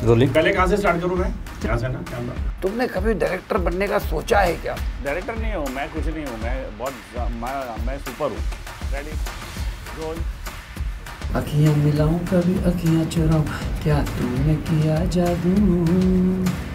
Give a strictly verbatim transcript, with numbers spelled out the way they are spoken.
Rolling. पहले कहाँ से स्टार्ट करूँ मैं? यहाँ से ना कैमरा। तुमने कभी डायरेक्टर बनने का सोचा है क्या? डायरेक्टर नहीं हूँ मैं, कुछ नहीं हूँ मैं, बहुत मैं, मैं सुपर हूँ। Ready roll. अखियाँ मिलाऊं कभी अखियाँ चुराऊं, क्या तूने किया जादू।